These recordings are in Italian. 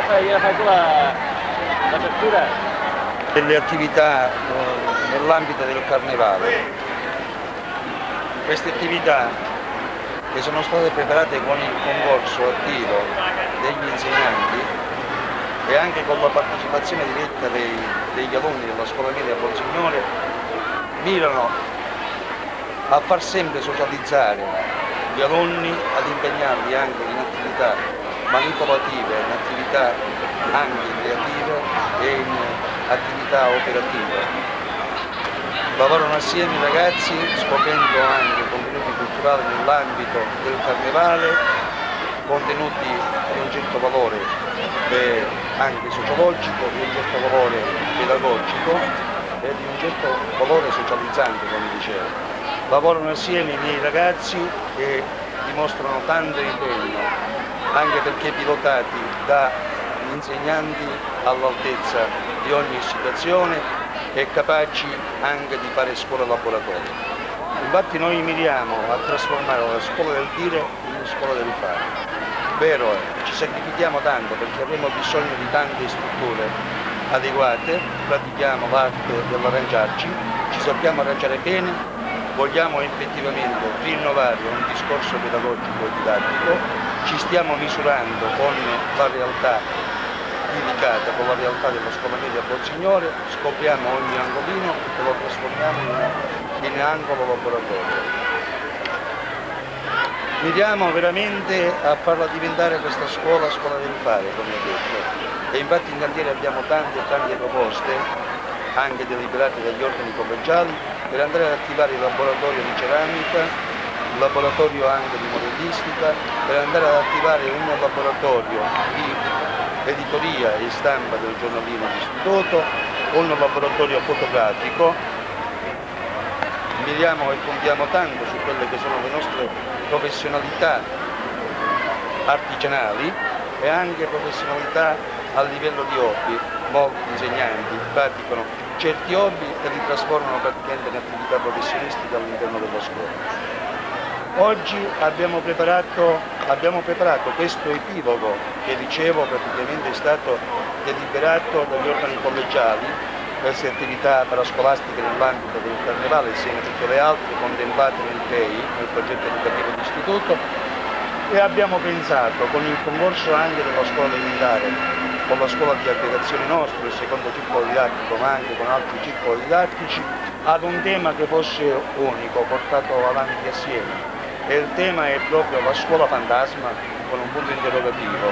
l'apertura delle attività nell'ambito del carnevale. Queste attività che sono state preparate con il concorso attivo degli insegnanti e anche con la partecipazione diretta degli alunni della scuola media Bonsignore mirano a far sempre socializzare gli alunni, ad impegnarli anche in attività manipolative, in attività anche creative e in attività operative. Lavorano assieme i ragazzi scoprendo anche contenuti culturali nell'ambito del carnevale, contenuti di un certo valore anche sociologico, di un certo valore pedagogico e di un certo valore socializzante, come dicevo. Lavorano assieme i miei ragazzi e dimostrano tanto impegno, anche perché pilotati da insegnanti all'altezza di ogni situazione e capaci anche di fare scuola laboratorio. Infatti noi miriamo a trasformare la scuola del dire in scuola del fare. Vero è, ci sacrifichiamo tanto perché abbiamo bisogno di tante strutture adeguate, pratichiamo l'arte dell'arrangiarci, ci sappiamo arrangiare bene, vogliamo effettivamente rinnovare un discorso pedagogico e didattico, ci stiamo misurando con la realtà dedicata, con la realtà della scuola media Bonsignore, scopriamo ogni angolino e lo trasformiamo in angolo laboratorio. Miriamo veramente a farla diventare questa scuola del fare, come ho detto, e infatti in cantiere abbiamo tante proposte, anche deliberate dagli ordini collegiali, per andare ad attivare il laboratorio di ceramica, il laboratorio anche di modellistica, per andare ad attivare un laboratorio di editoria e stampa del giornalino d'istituto, un laboratorio fotografico. Miriamo e puntiamo tanto su quelle che sono le nostre professionalità artigianali e anche professionalità a livello di hobby. Molti insegnanti praticano certi hobby e li trasformano praticamente in attività professionistiche all'interno della scuola. Oggi abbiamo preparato questo epilogo che dicevo praticamente è stato deliberato dagli organi collegiali, queste attività parascolastiche nell'ambito del carnevale insieme a tutte le altre contemplate nel PEI, nel progetto educativo d'istituto, e abbiamo pensato con il concorso anche della scuola elementare, con la scuola di aggregazione nostra, il secondo circolo didattico, ma anche con altri circoli didattici, ad un tema che fosse unico, portato avanti assieme. E il tema è proprio la scuola fantasma con un punto interrogativo.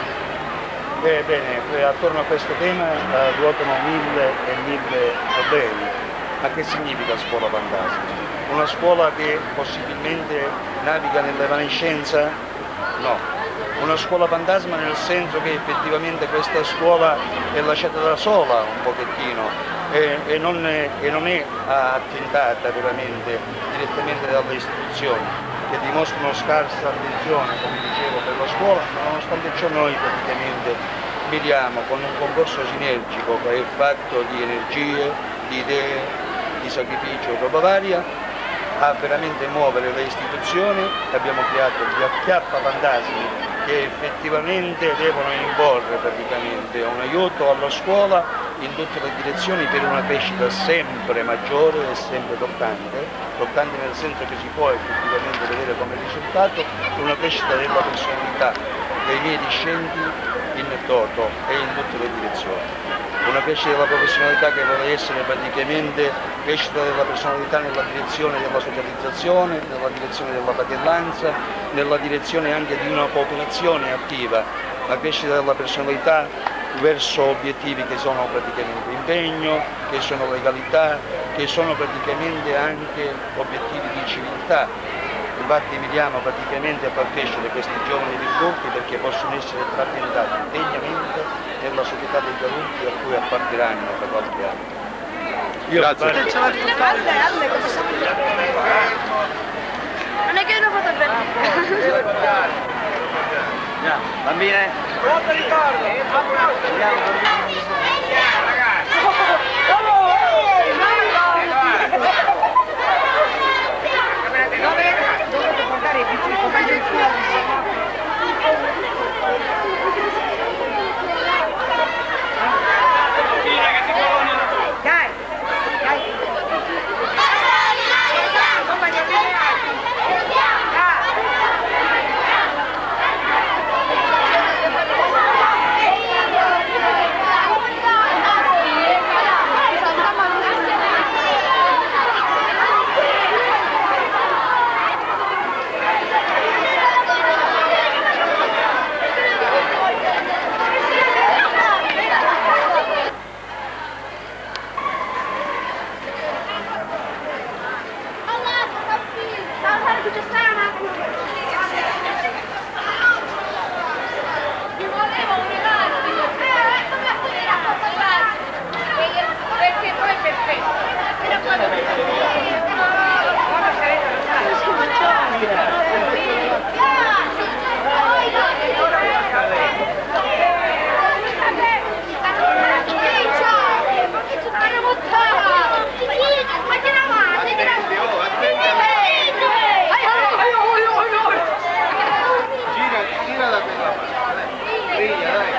Bene, attorno a questo tema ruotano mille problemi. Ma che significa scuola fantasma? Una scuola che possibilmente naviga nell'evanescenza? No. Una scuola fantasma nel senso che effettivamente questa scuola è lasciata da sola un pochettino e non è attentata veramente direttamente dalle istituzioni, che dimostrano scarsa attenzione, come dicevo, per la scuola, ma nonostante ciò noi praticamente miriamo con un concorso sinergico che è fatto di energie, di idee, di sacrificio e roba varia, a veramente muovere le istituzioni. Abbiamo creato gli acchiappafantasmi che effettivamente devono imporre praticamente un aiuto alla scuola in tutte le direzioni per una crescita sempre maggiore e sempre toccante nel senso che si può effettivamente vedere come risultato una crescita della personalità dei miei discenti in toto e in tutte le direzioni. Una crescita della professionalità che vuole essere praticamente crescita della personalità nella direzione della socializzazione, nella direzione della fratellanza, nella direzione anche di una cooperazione attiva, la crescita della personalità verso obiettivi che sono praticamente impegno, che sono legalità, che sono praticamente anche obiettivi di civiltà. Infatti miriamo praticamente a far crescere questi giovani virtuti perché possono essere trapiantati degnamente nella società degli adulti a cui apparterranno per qualche anno. Grazie. Non è che una fotografia. Bambine? Molto ricordo. Dovete portare i piccoli compagni di scuola. Perché poi è perfetto. Gira da quella parte, briglia, dai.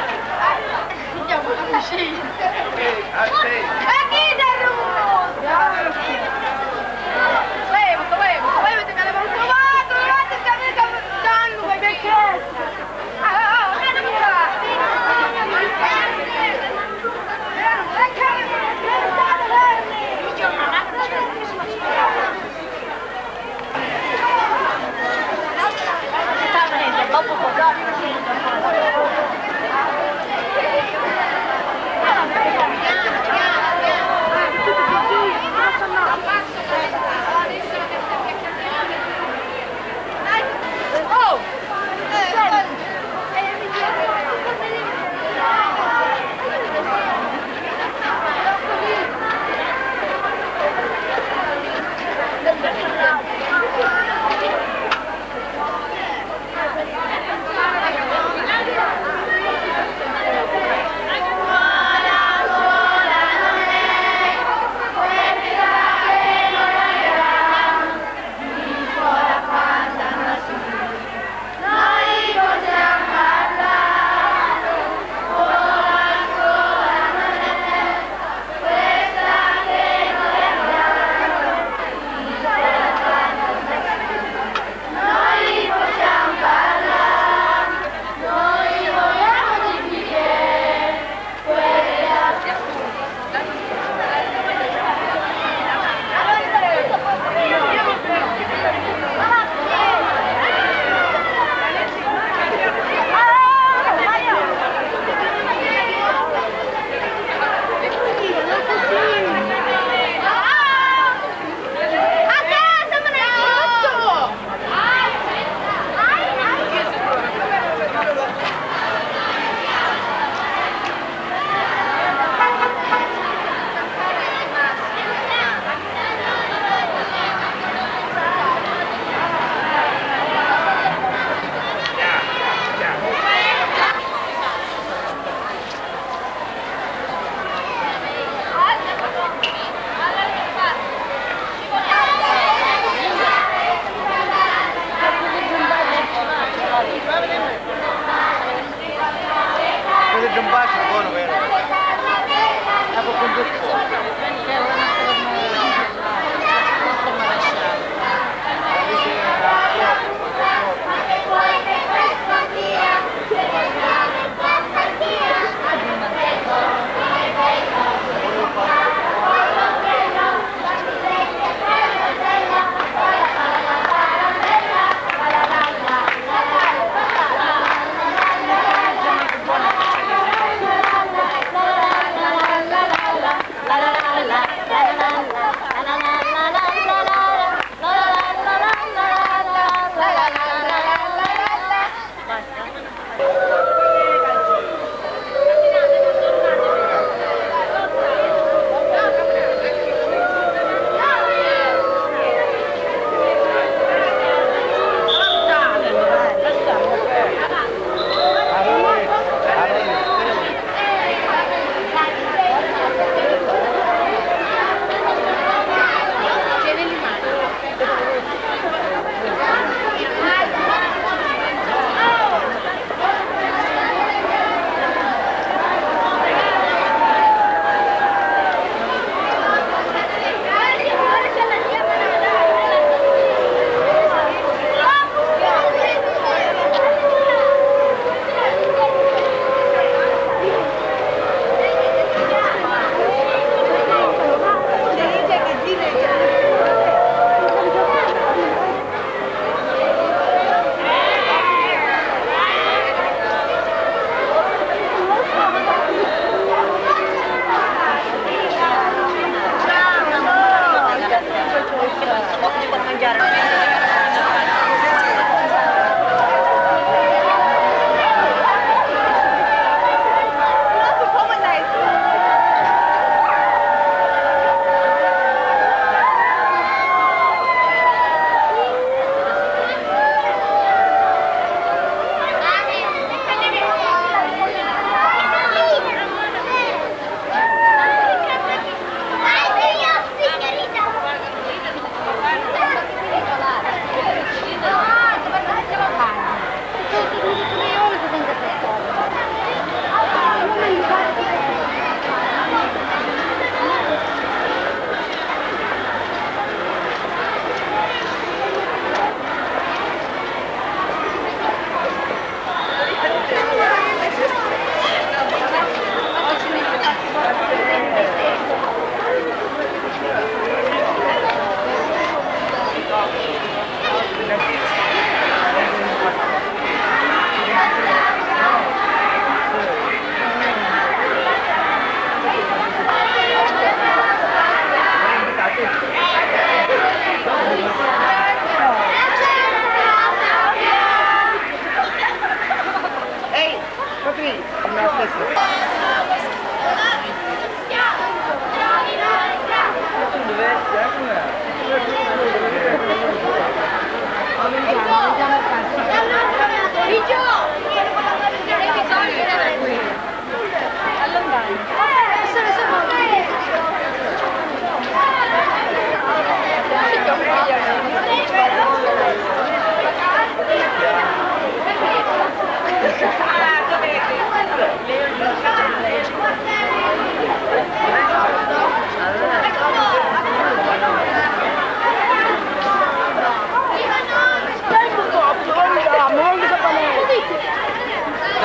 mangiare.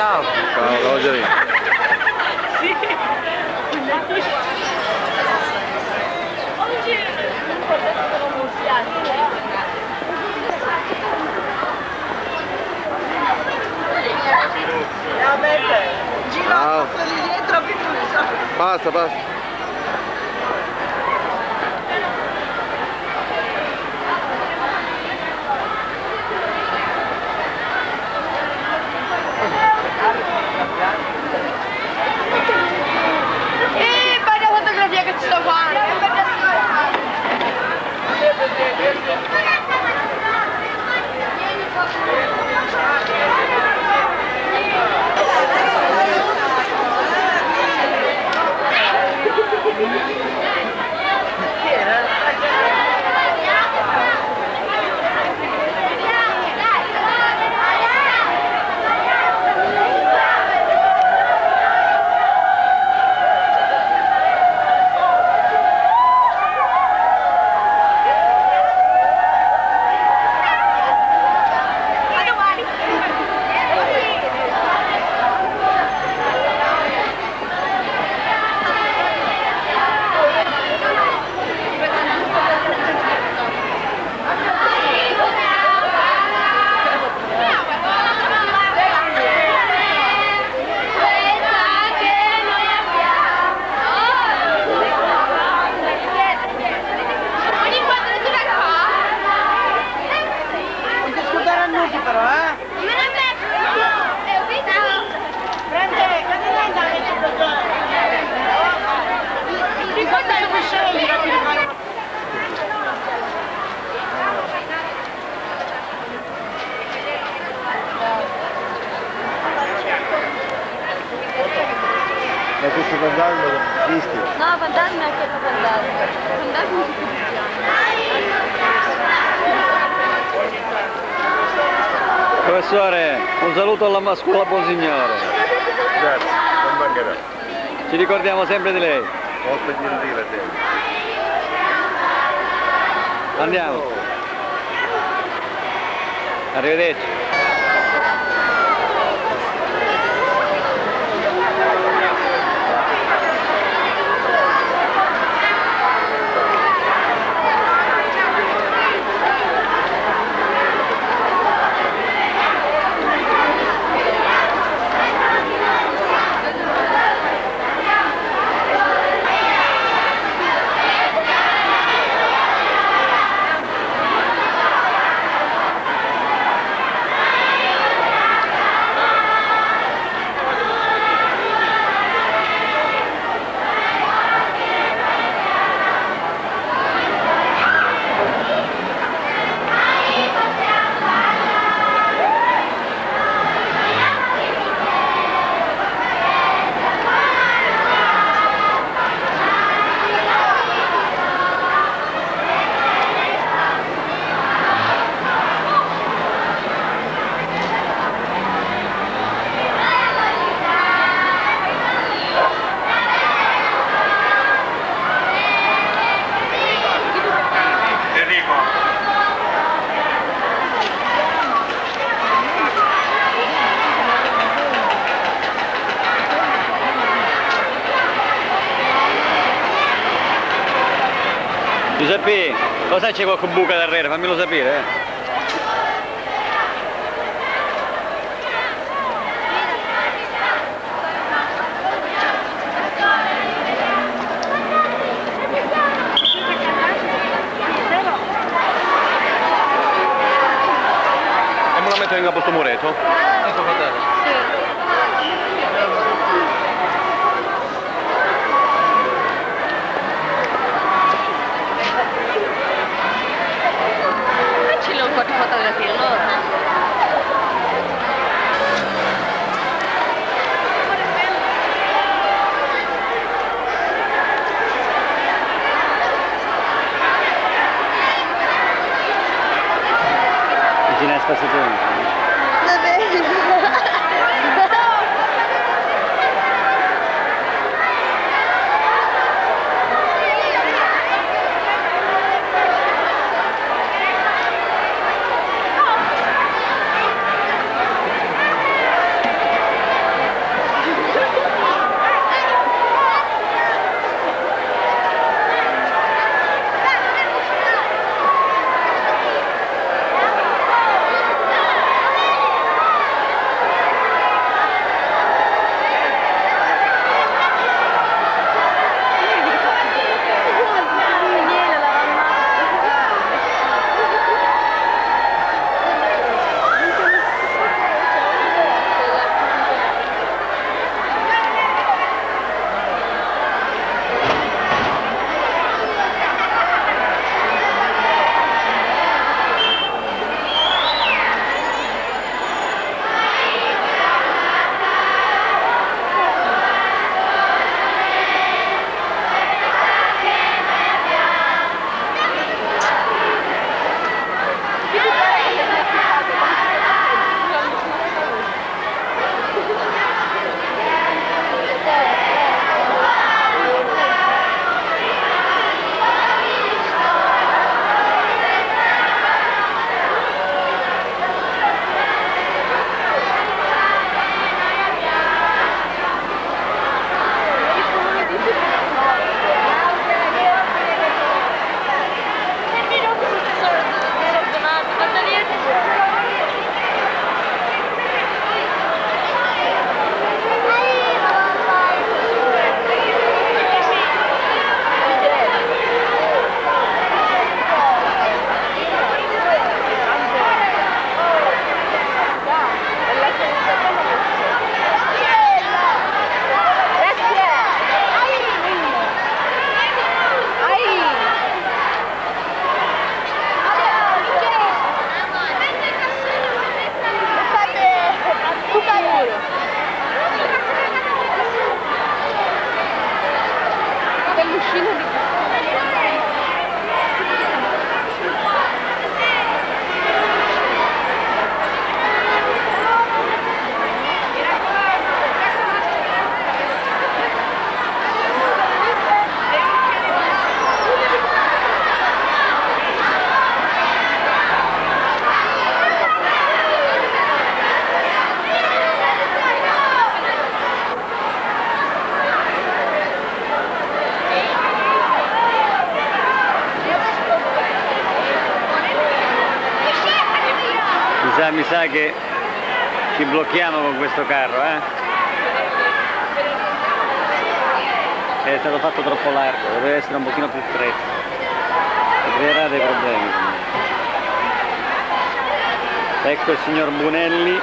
Ciao. Ciao, Rogerino. Sì. Oggi non potevano Ciao. Basta, basta. vai la fotografia che ci sto fare. Ma questo fantasma l'ho visto? No, fantasma è quello fantasma. Fantasma si Professore, un saluto alla mascola buon signore. Grazie, non mancherà. Ci ricordiamo sempre di lei. Molto gentile te. Andiamo. Arrivederci. Giuseppe, lo sai c'è qualche buca d'arriera, fammelo sapere, E me lo metto in capo sto muretto? Ecco fratello. Facci un po' di fotografie allora. Vicino alla spazzatura. Va bene. Mi sa che ci blocchiamo con questo carro, È stato fatto troppo largo, deve essere un pochino più stretto. Creerà dei problemi. Ecco il signor Bunelli.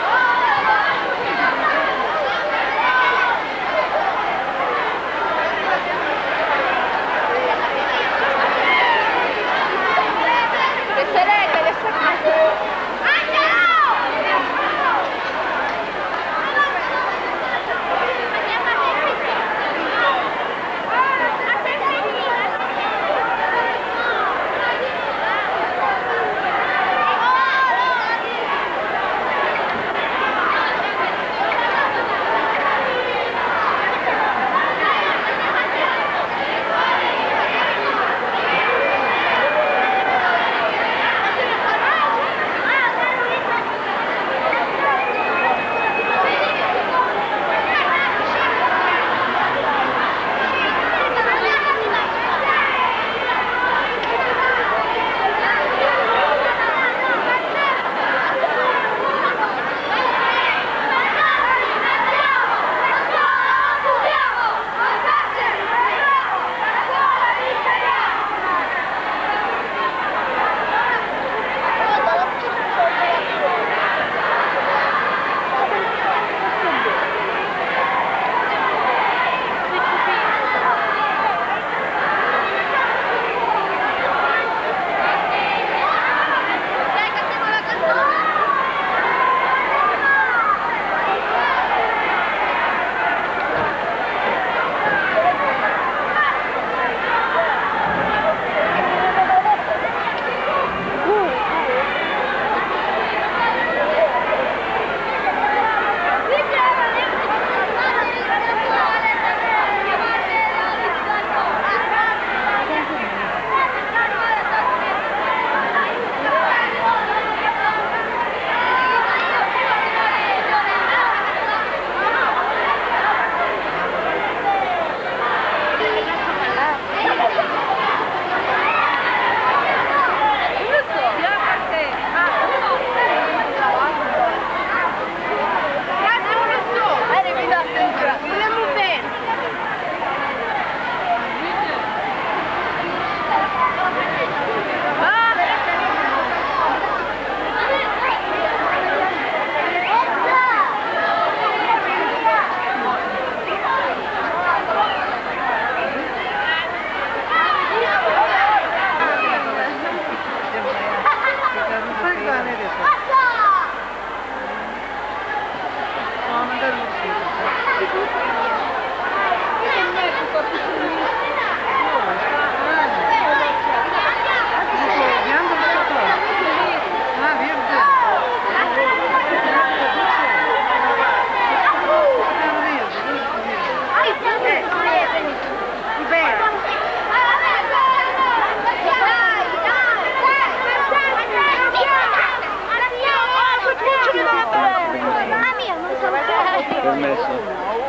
Permesso.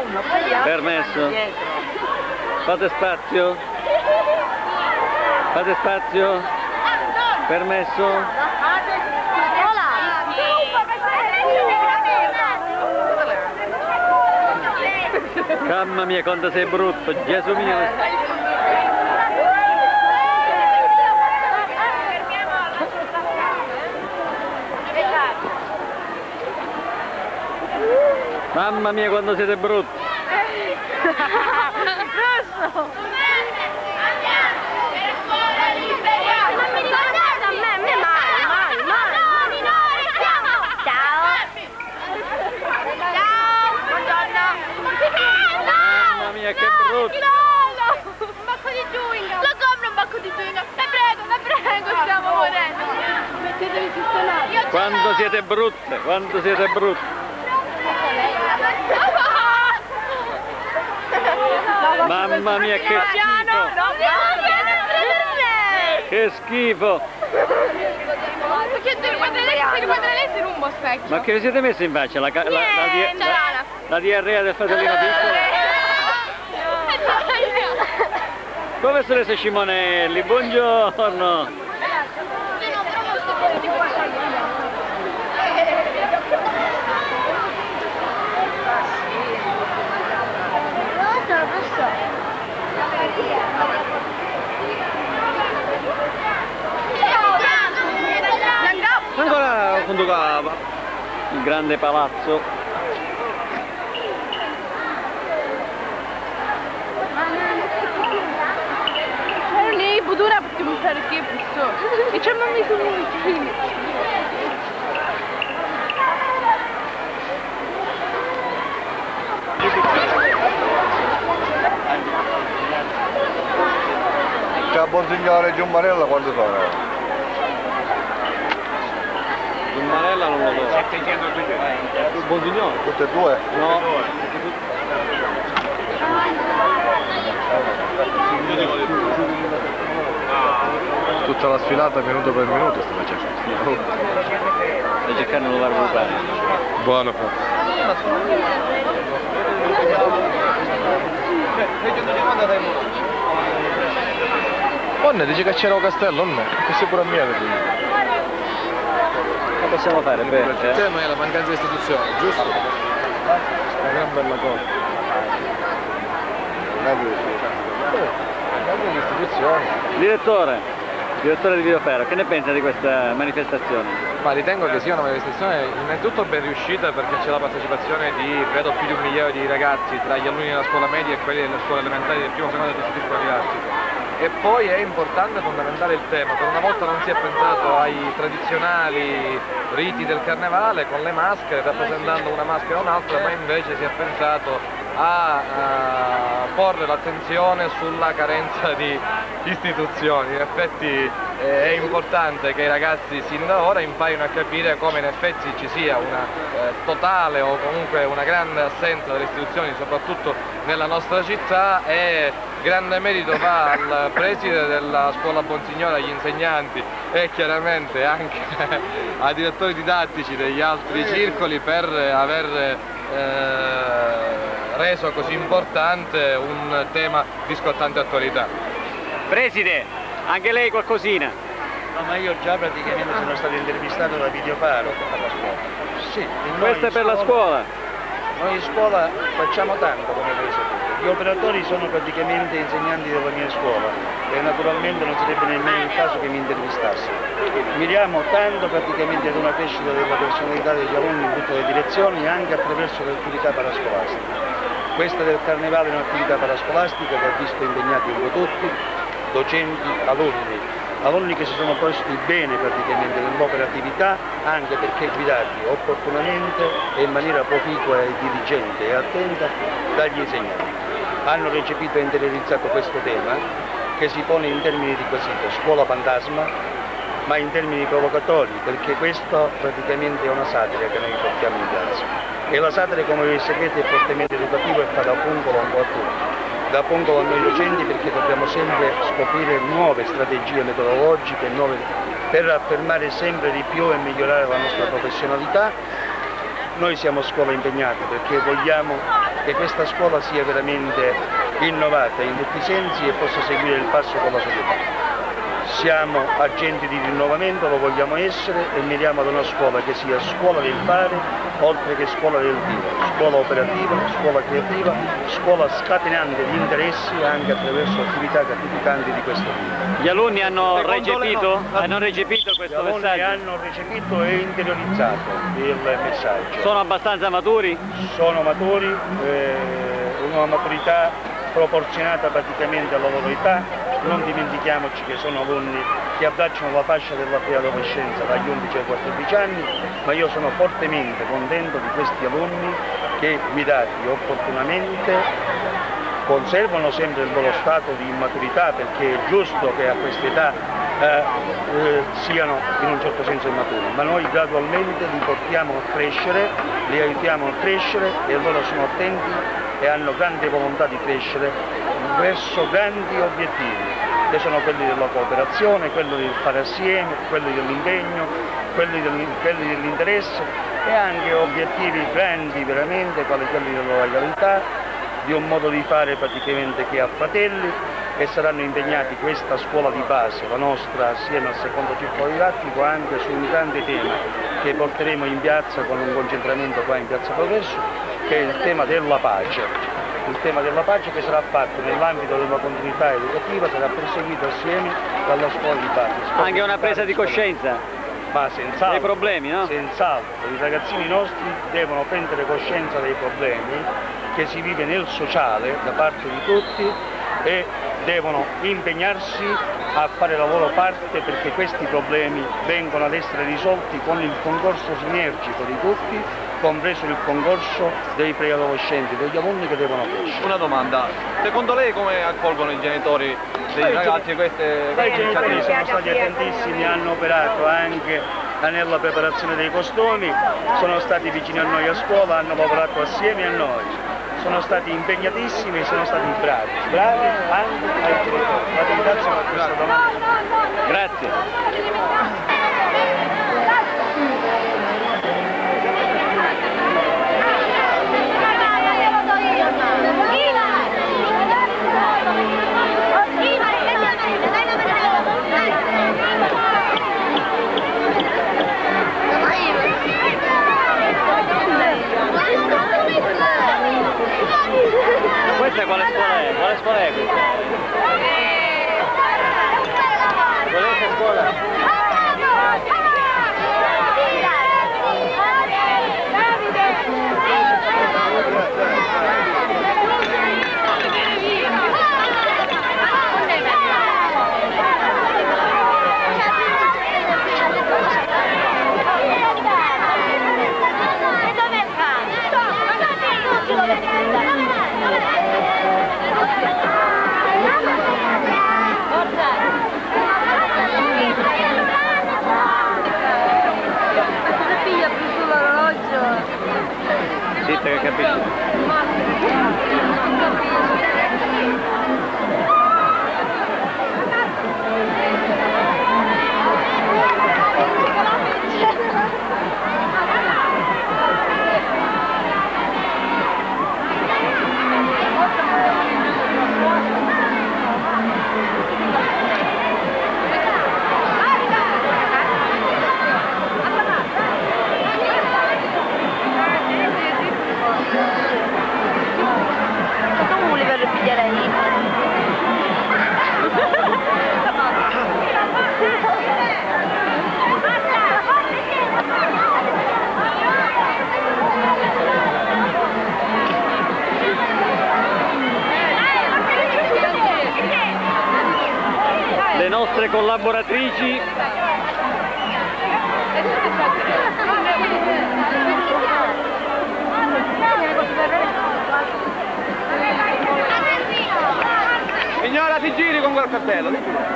Permesso. Fate spazio. Fate spazio. Permesso. Mamma mia quanto sei brutto, Gesù mio. Mamma mia quando siete brutti! Rosso! Non mi ricordate a me, mai! Ciao! Buongiorno! Mamma mia che brutto! Un bacco di chewing gum! Lo compro un bacco di chewing gum! Vi prego, stiamo morendo! Mettetevi sistemati! Quando siete brutte, quando siete brutte! Mamma mia che schifo! Che schifo! Guarda lei si rumbo specchio. Ma che vi siete messi in faccia? La diarrea del fratellino piccolo? Professoressa Scimonelli, buongiorno! il grande palazzo. Ne budura bıktım sarıkı pusu. İçemem mi sunu? Ciao buon signore Giummarella quando sono? Giummarella non lo so. 700. Buon signore? Tutte e due? No. Tutta la sfilata minuto per minuto sta facendo. Sto cercando di farlo bene. Buono. Onne dice che c'era un castello, non è? Questo è pure a mia per dire. Che possiamo fare? Il tema è la mancanza di istituzioni, giusto? Una gran bella cosa. Mancanza di istituzioni. Direttore di Videofero, che ne pensa di questa manifestazione? Ma ritengo che sia una manifestazione innanzitutto ben riuscita perché c'è la partecipazione di credo più di 1 migliaio di ragazzi tra gli alunni della scuola media e quelli delle scuole elementari del primo, secondo e terzo ciclo didattico. E poi è importante e fondamentale il tema, per una volta non si è pensato ai tradizionali riti del carnevale con le maschere, rappresentando una maschera o un'altra, ma invece si è pensato a porre l'attenzione sulla carenza di istituzioni. In effetti è importante che i ragazzi sin da ora imparino a capire come in effetti ci sia una totale o comunque una grande assenza delle istituzioni, soprattutto nella nostra città, e grande merito va al preside della scuola Bonsignore, agli insegnanti e chiaramente anche ai direttori didattici degli altri circoli per aver reso così importante un tema di scottante attualità. Preside, anche lei qualcosina? No, ma io già praticamente sono stato intervistato da Videofaro per la scuola. Sì, Questo è per la scuola? Noi in scuola facciamo tanto, come avete saputo. Gli operatori sono praticamente insegnanti della mia scuola e naturalmente non sarebbe nemmeno il caso che mi intervistassero. Miriamo tanto praticamente ad una crescita della personalità degli alunni in tutte le direzioni, anche attraverso le attività parascolastiche. Questa del carnevale è un'attività parascolastica che ha visto impegnati un po' tutti, docenti, alunni che si sono posti bene praticamente nell'operatività, anche perché guidati opportunamente e in maniera proficua e diligente e attenta dagli insegnanti. Hanno recepito e interiorizzato questo tema che si pone in termini di quesito scuola fantasma, ma in termini provocatori, perché questo praticamente è una satira che noi portiamo in piazza. E la satira, come vi sapete, è fortemente educativa e fa da pungolo un po' a tutti. Da pungolo a noi docenti, perché dobbiamo sempre scoprire nuove strategie metodologiche, per affermare sempre di più e migliorare la nostra professionalità. Noi siamo scuola impegnata perché vogliamo che questa scuola sia veramente innovata in tutti i sensi e possa seguire il passo con la società. Siamo agenti di rinnovamento, lo vogliamo essere e miriamo ad una scuola che sia scuola del fare oltre che scuola del dire, scuola operativa, scuola creativa, scuola scatenante di interessi anche attraverso attività gratificanti di questo tipo. Gli alunni hanno recepito questo messaggio? Gli alunni hanno recepito e interiorizzato il messaggio. Sono abbastanza maturi? Sono maturi, una maturità proporzionata praticamente alla loro età. Non dimentichiamoci che sono alunni che abbracciano la fascia della preadolescenza dagli 11 ai 14 anni, ma io sono fortemente contento di questi alunni che, guidati opportunamente, conservano sempre il loro stato di immaturità, perché è giusto che a quest'età siano in un certo senso immaturi, ma noi gradualmente li portiamo a crescere, li aiutiamo a crescere e loro sono attenti e hanno grande volontà di crescere verso grandi obiettivi, che sono quelli della cooperazione, quelli del fare assieme, quelli dell'impegno, quelli dell'interesse e anche obiettivi grandi veramente, quali quelli della legalità, di un modo di fare praticamente che ha fratelli, e saranno impegnati questa scuola di base, la nostra, assieme al secondo circolo didattico, anche su un grande tema che porteremo in piazza con un concentramento qua in Piazza Progresso, che è il tema della pace. Il tema della pace che sarà fatto nell'ambito della continuità educativa, sarà perseguito assieme dalla scuola di base. Anche una presa di coscienza? Ma senz'altro, dei problemi, no? Senz'altro, i ragazzini nostri devono prendere coscienza dei problemi che si vive nel sociale da parte di tutti e devono impegnarsi a fare la loro parte perché questi problemi vengono ad essere risolti con il concorso sinergico di tutti, compreso il concorso dei preadolescenti, degli alunni che devono crescere. Una domanda, secondo lei come accolgono i genitori dei ragazzi queste I genitori iniziative? sono stati attentissimi, hanno operato anche nella preparazione dei costumi, sono stati vicini a noi a scuola, hanno lavorato assieme a noi, sono stati impegnatissimi e sono stati bravi anche ai genitori. La ringrazio per questa domanda. Grazie. Questa quale scuola è? Quale scuola è questa? Qual è questa scuola? Zitta che capisci. Le nostre collaboratrici Signora, si giri con quel cartello.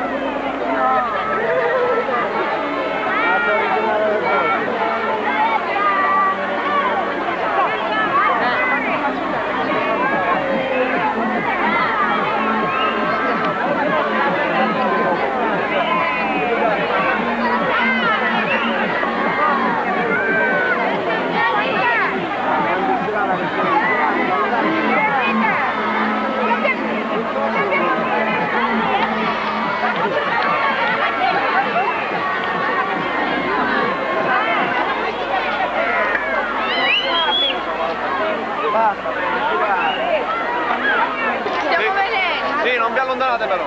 Stiamo venendo. Sì, non vi allontanate però.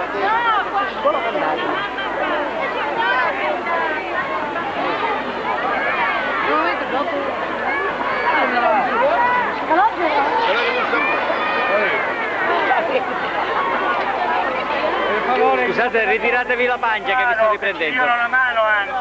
Scusate, ritiratevi la pancia che vi sto riprendendo. Io una mano anche.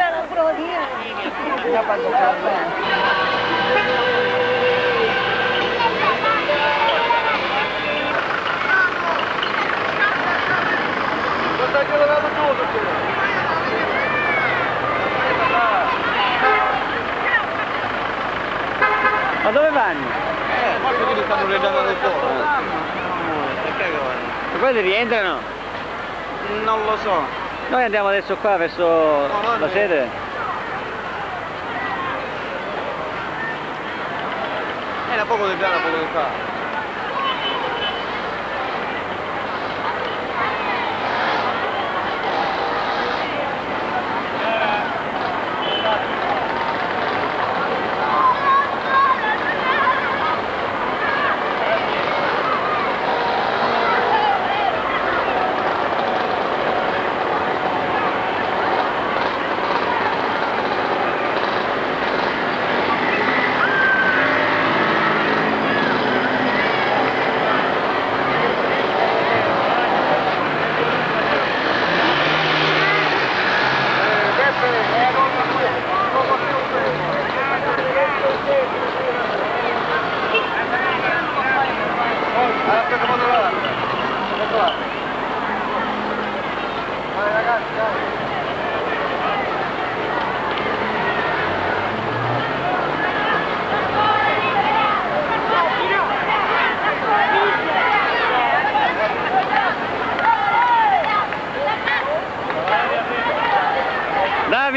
Ma dove vanno? Forse che li stanno reggendo del fuoco. Perché E poi rientrano? non lo so. Noi andiamo adesso qua verso la sede. Era poco di piano, poco di qua.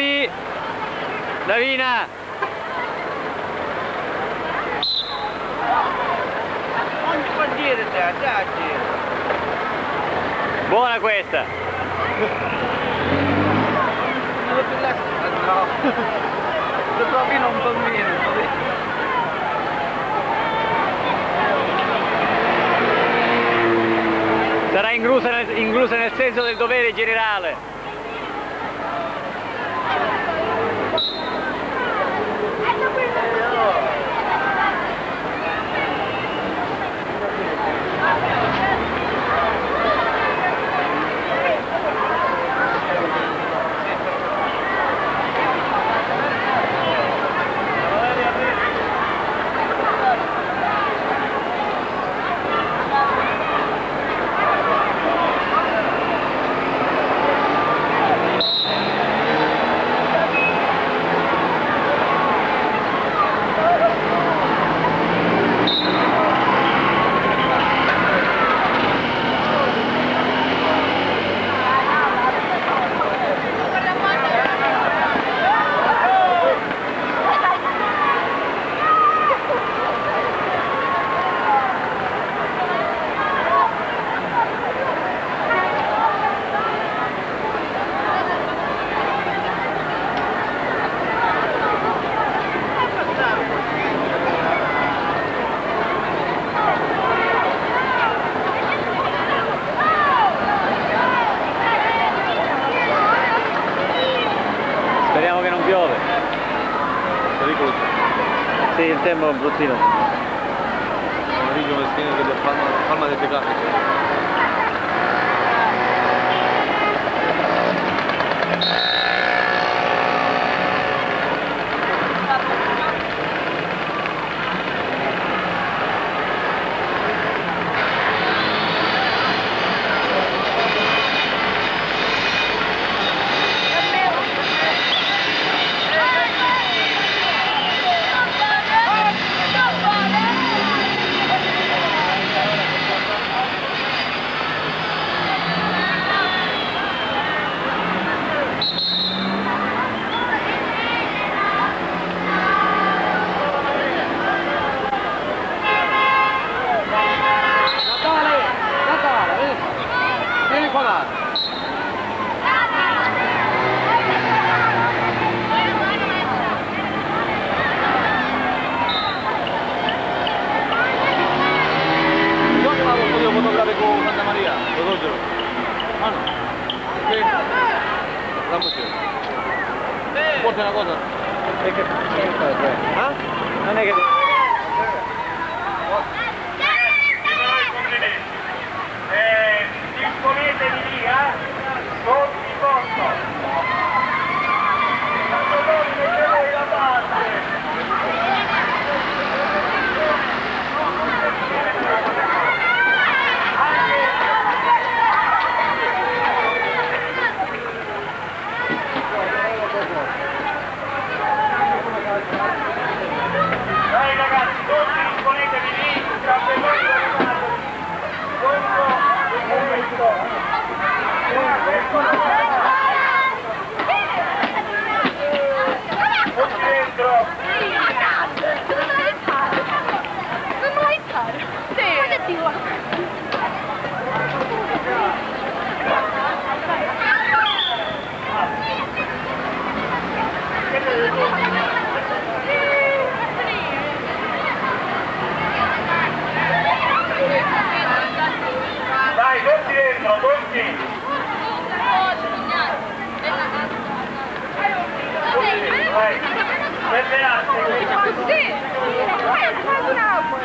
Davi! Davina! Non ti fa dire te, Buona questa! No, se provi non bambino. Sarà inclusa nel senso del dovere generale. Speriamo che non piove. Sì, il tempo è un bruttino. Pomeriggio meschino delle palma dei peccati. Porta una cosa. Non è che... Disponetevi lì, non vi posso. Tanto voi mettete da parte. Dai ragazzi, tutti disponetevi lì, tra voi dai, tutti dentro, tutti! Vai, fermerate! Sì! Fai un'acqua!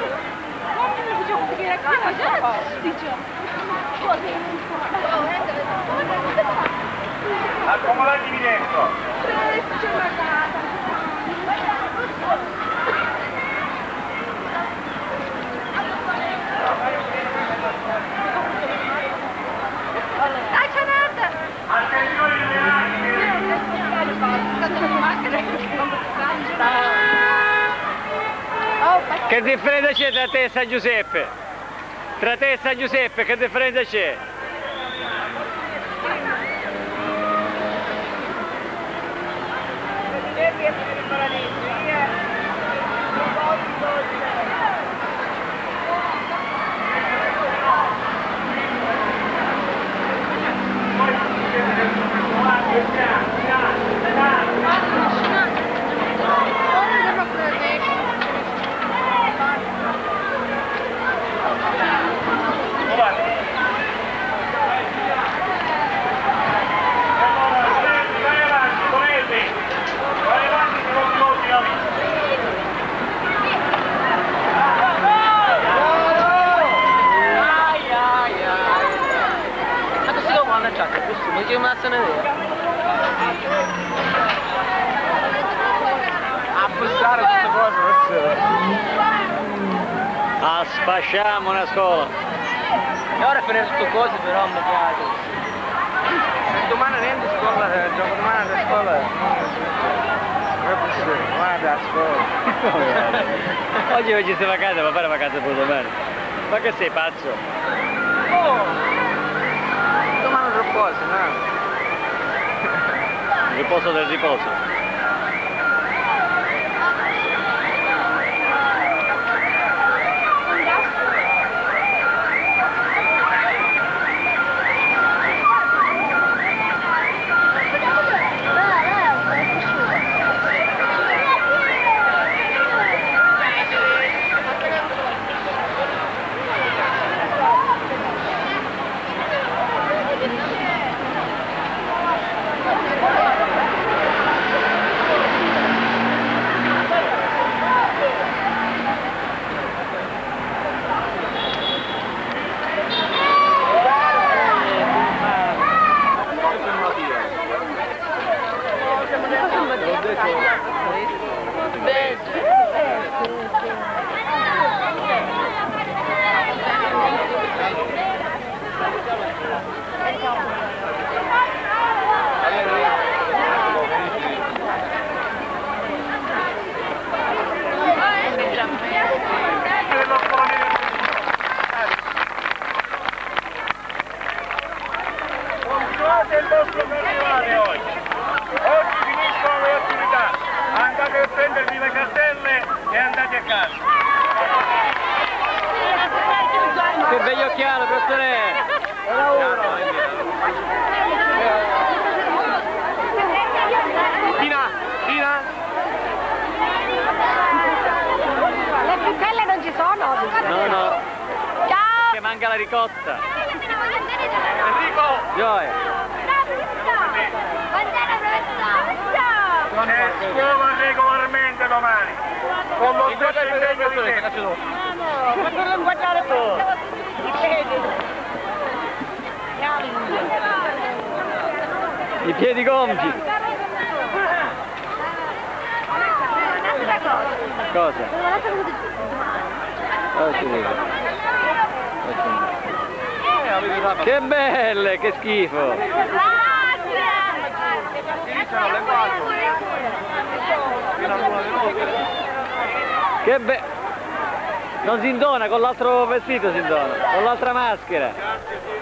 Accomodatevi dentro! Che differenza c'è tra te e San Giuseppe? Tra te e San Giuseppe che differenza c'è? cazzo ne vede? A bussare queste cose, forse. Sfasciamo una scuola. E ora finire tutte cose però mi piace. Se domani niente scuola, gioco domani a scuola. Guarda a scuola. Oggi stai vacanza, ma fare vacanza pure domani. Ma che sei pazzo? Oh! Domani non riposo, no? Riposo del riposo. Il vostro carnevale oggi finiscono le attività, andate a prendervi le cartelle e andate a casa. Che bello occhiale, professore! Tina! Le cartelle non ci sono? No. Ciao! Che manca la ricotta. Enrico! Gioia! Scuola regolarmente domani, con lo stesso impegno di tempo. Ma per non guardare tutto! I piedi gonfi. Cosa? Che belle, che schifo. Che bello. Non si indona, con l'altro vestito si indona, con l'altra maschera.